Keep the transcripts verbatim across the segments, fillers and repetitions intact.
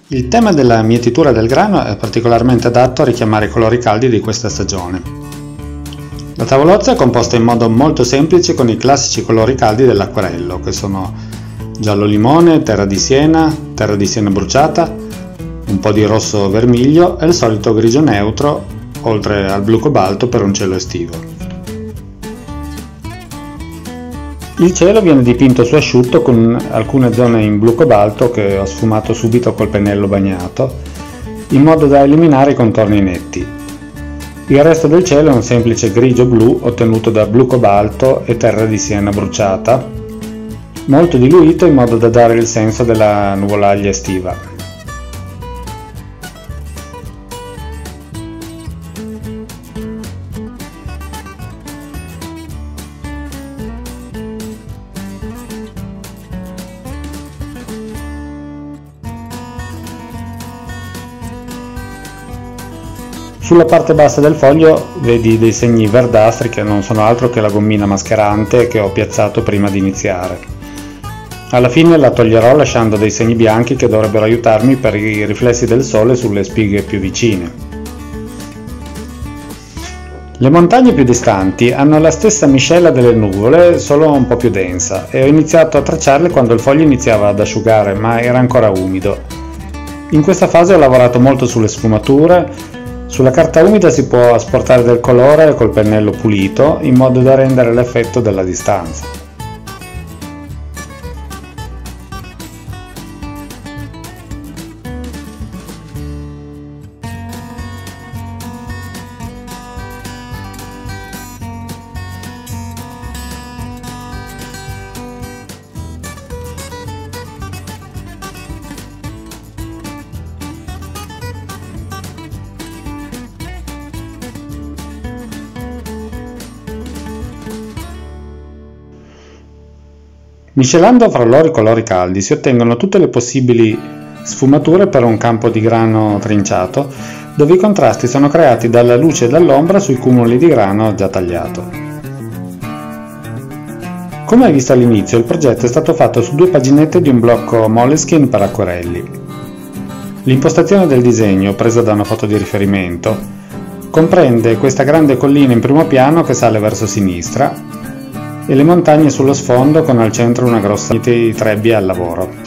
Il tema della mietitura del grano è particolarmente adatto a richiamare i colori caldi di questa stagione. La tavolozza è composta in modo molto semplice con i classici colori caldi dell'acquarello, che sono giallo limone, terra di siena, terra di siena bruciata, un po' di rosso vermiglio e il solito grigio neutro, oltre al blu cobalto per un cielo estivo. Il cielo viene dipinto su asciutto con alcune zone in blu cobalto che ho sfumato subito col pennello bagnato, in modo da eliminare i contorni netti. Il resto del cielo è un semplice grigio blu ottenuto da blu cobalto e terra di siena bruciata, molto diluito in modo da dare il senso della nuvolaglia estiva. Sulla parte bassa del foglio vedi dei segni verdastri che non sono altro che la gommina mascherante che ho piazzato prima di iniziare. Alla fine la toglierò lasciando dei segni bianchi che dovrebbero aiutarmi per i riflessi del sole sulle spighe più vicine. Le montagne più distanti hanno la stessa miscela delle nuvole, solo un po' più densa, e ho iniziato a tracciarle quando il foglio iniziava ad asciugare, ma era ancora umido. In questa fase ho lavorato molto sulle sfumature. Sulla carta umida si può asportare del colore col pennello pulito in modo da rendere l'effetto della distanza. Miscelando fra loro i colori caldi si ottengono tutte le possibili sfumature per un campo di grano trinciato, dove i contrasti sono creati dalla luce e dall'ombra sui cumuli di grano già tagliato. Come hai visto all'inizio, il progetto è stato fatto su due paginette di un blocco Moleskine per acquerelli. L'impostazione del disegno, presa da una foto di riferimento, comprende questa grande collina in primo piano che sale verso sinistra e le montagne sullo sfondo con al centro una grossa di trebbie al lavoro.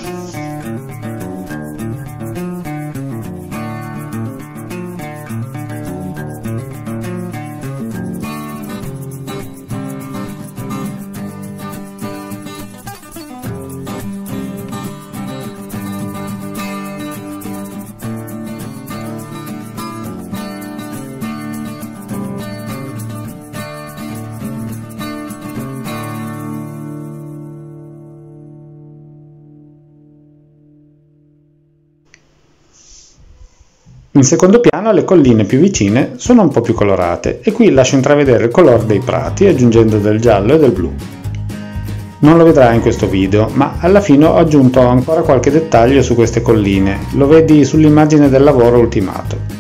In secondo piano le colline più vicine sono un po' più colorate e qui lascio intravedere il colore dei prati aggiungendo del giallo e del blu. Non lo vedrai in questo video, ma alla fine ho aggiunto ancora qualche dettaglio su queste colline, lo vedi sull'immagine del lavoro ultimato.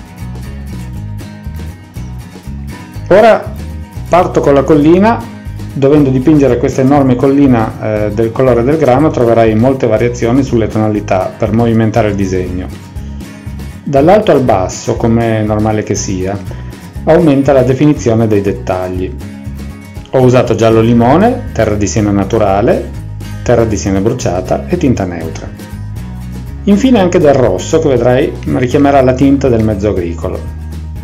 Ora parto con la collina Dovendo dipingere questa enorme collina eh, del colore del grano troverai molte variazioni sulle tonalità per movimentare il disegno. Dall'alto al basso, come è normale che sia, aumenta la definizione dei dettagli. Ho usato giallo limone, terra di siena naturale, terra di siena bruciata e tinta neutra. Infine anche del rosso che vedrai richiamerà la tinta del mezzo agricolo.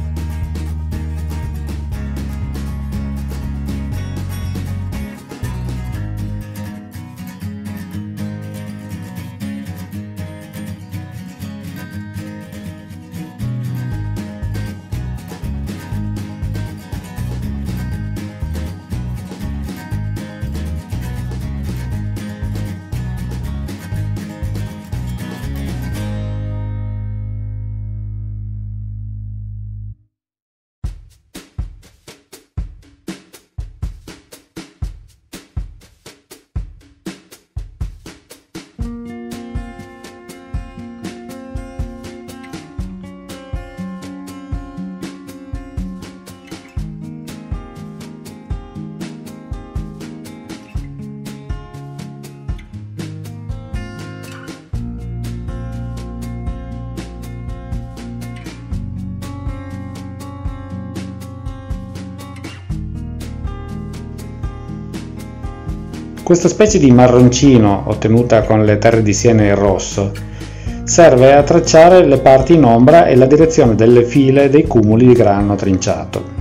Questa specie di marroncino ottenuta con le terre di siena e il rosso serve a tracciare le parti in ombra e la direzione delle file dei cumuli di grano trinciato.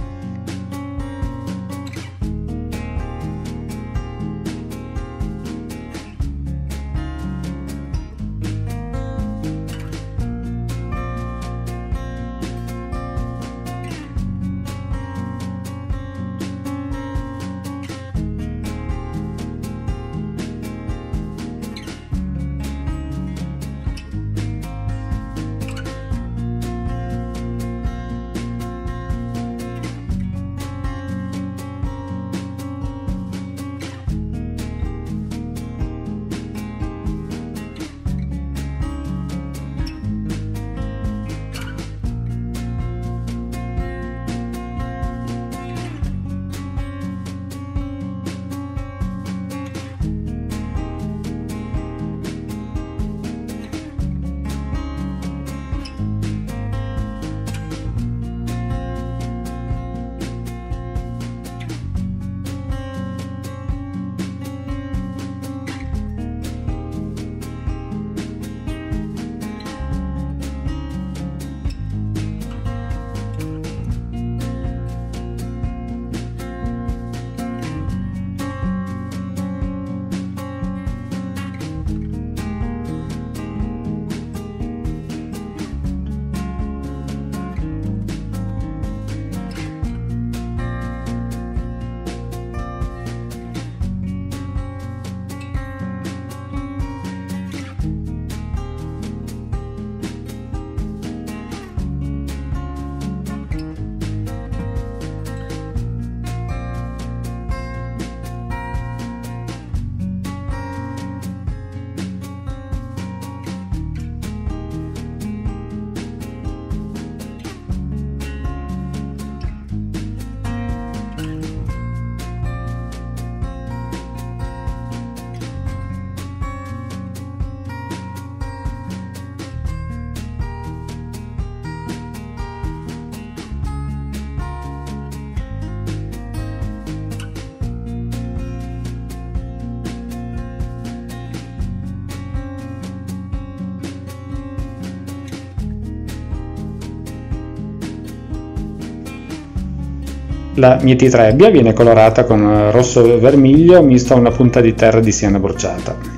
La mietitrebbia viene colorata con rosso vermiglio misto a una punta di terra di siena bruciata.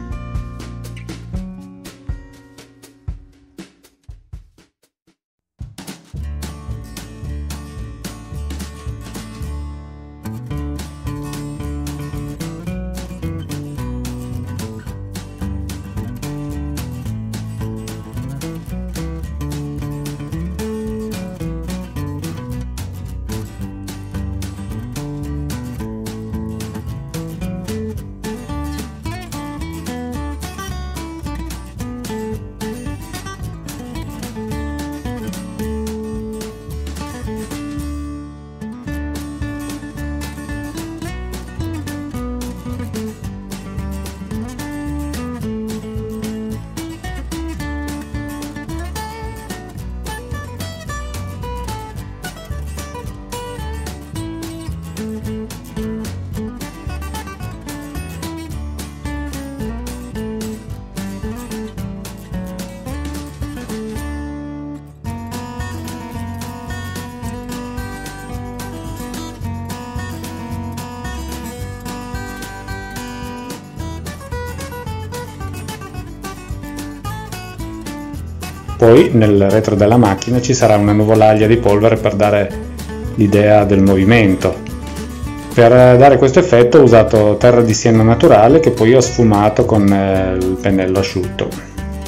Poi nel retro della macchina ci sarà una nuvolaglia di polvere per dare l'idea del movimento. Per dare questo effetto ho usato terra di siena naturale che poi ho sfumato con il pennello asciutto.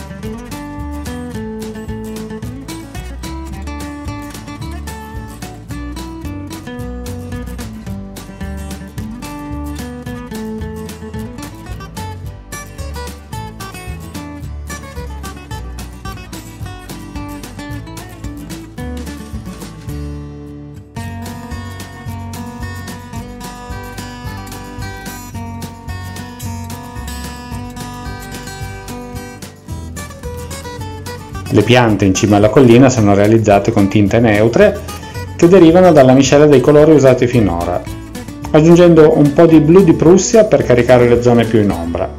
Le piante in cima alla collina sono realizzate con tinte neutre che derivano dalla miscela dei colori usati finora, aggiungendo un po' di blu di Prussia per caricare le zone più in ombra.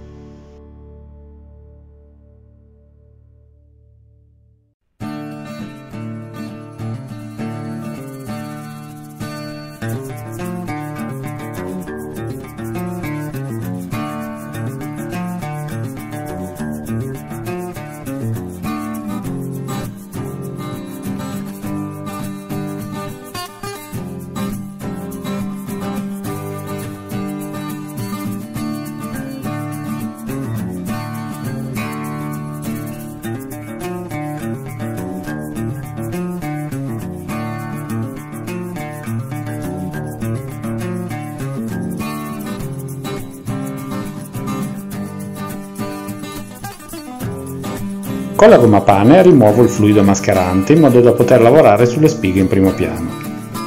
Con la gomma pane rimuovo il fluido mascherante in modo da poter lavorare sulle spighe in primo piano.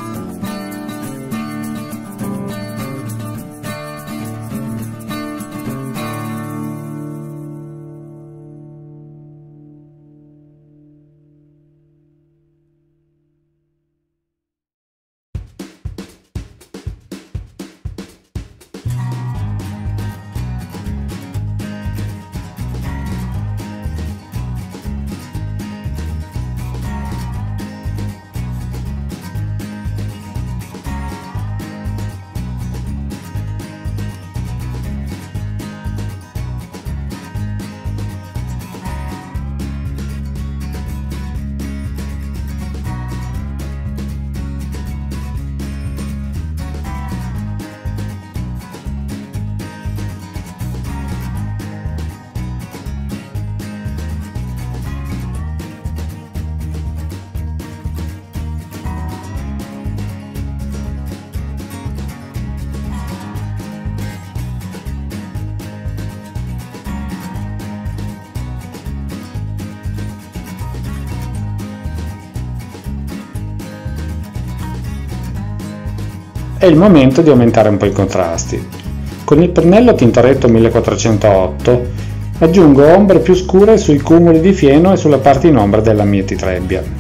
È il momento di aumentare un po' i contrasti. Con il pennello Tintoretto millequattrocentootto aggiungo ombre più scure sui cumuli di fieno e sulla parte in ombra della mietitrebbia.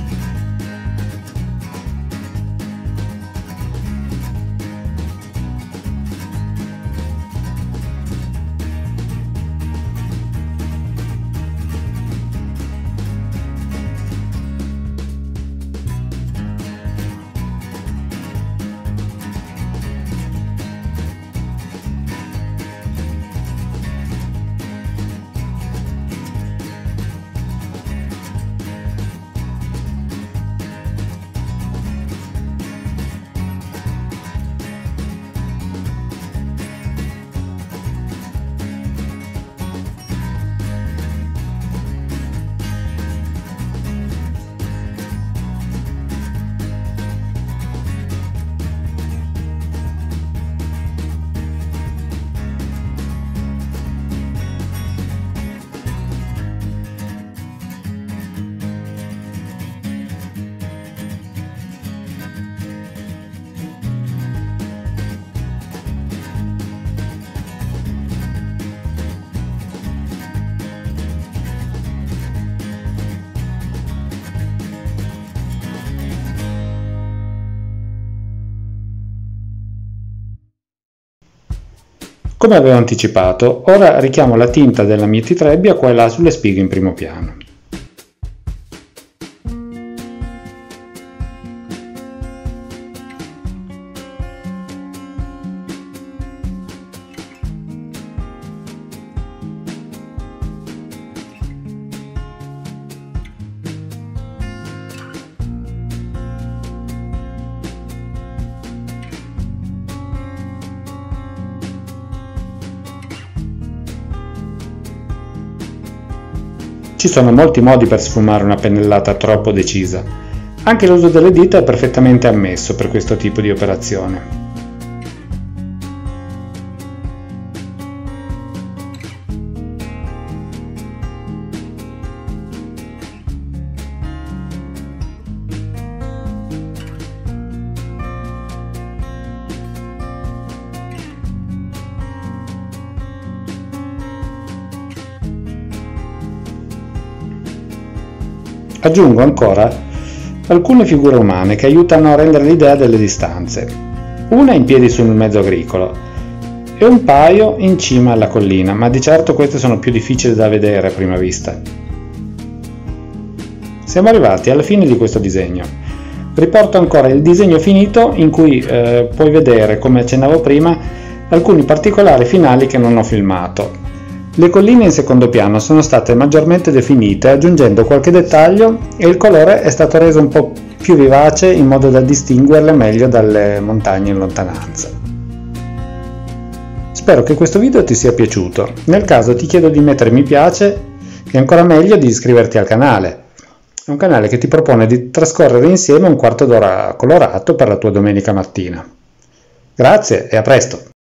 Come avevo anticipato, ora richiamo la tinta della mietitrebbia qua e là sulle spighe in primo piano. Ci sono molti modi per sfumare una pennellata troppo decisa. Anche l'uso delle dita è perfettamente ammesso per questo tipo di operazione. Aggiungo ancora alcune figure umane che aiutano a rendere l'idea delle distanze. Una in piedi sul mezzo agricolo e un paio in cima alla collina, ma di certo queste sono più difficili da vedere a prima vista. Siamo arrivati alla fine di questo disegno. Riporto ancora il disegno finito in cui eh, puoi vedere, come accennavo prima, alcuni particolari finali che non ho filmato. Le colline in secondo piano sono state maggiormente definite aggiungendo qualche dettaglio e il colore è stato reso un po' più vivace in modo da distinguerle meglio dalle montagne in lontananza. Spero che questo video ti sia piaciuto. Nel caso ti chiedo di mettere mi piace e ancora meglio di iscriverti al canale. È un canale che ti propone di trascorrere insieme un quarto d'ora colorato per la tua domenica mattina. Grazie e a presto!